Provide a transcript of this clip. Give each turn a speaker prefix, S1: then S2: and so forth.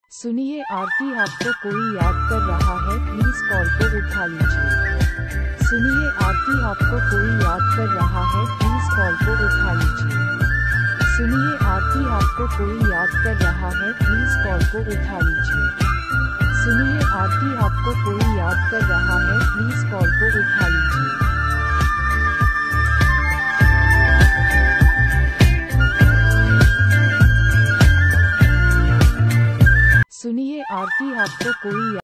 S1: सुनिए आरती, आपको कोई याद कर रहा है, प्लीज कॉल को उठा लीजिए। सुनिए आरती, आपको कोई याद कर रहा है, प्लीज कॉल को उठा लीजिए। सुनिए आरती, आपको कोई याद कर रहा है, प्लीज कॉल को उठा लीजिए। सुनिए आरती, आपको कोई याद कर रहा है, प्लीज कॉल को उठा लीजिए। सुनिए आरती, आपको कोई